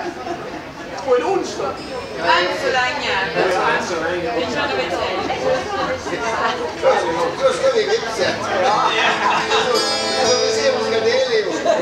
På en onsdag? Än så länge. Vi känner vi till. Då ska vi vipse. Så får vi se vad vi ska dela i.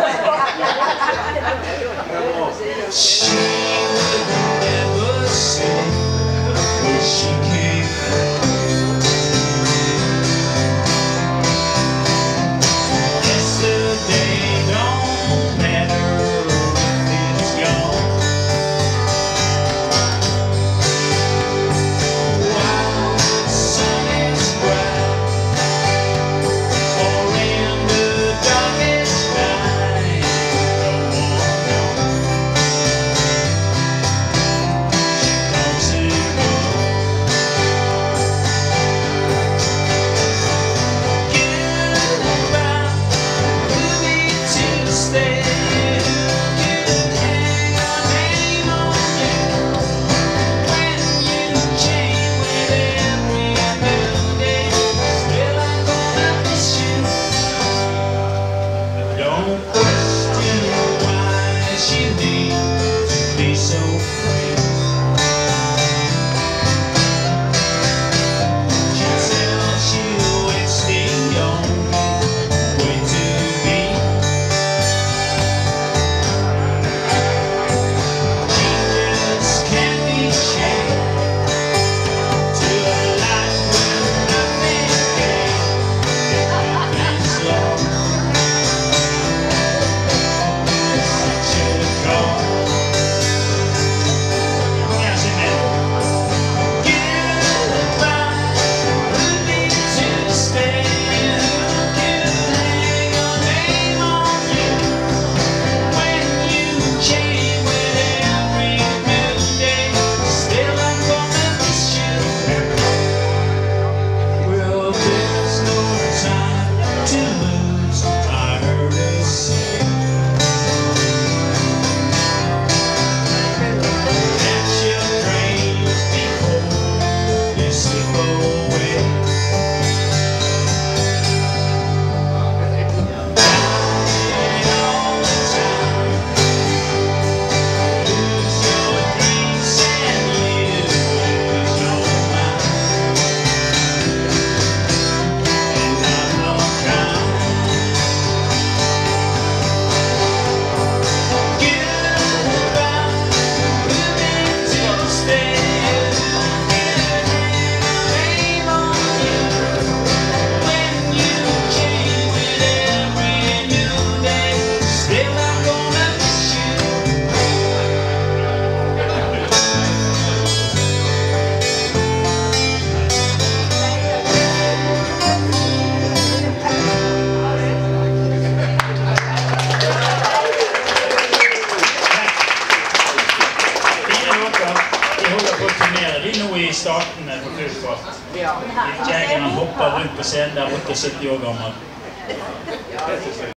I starten på full fart. Jegerne hopper rundt på scenen der borte og 70 år gammel.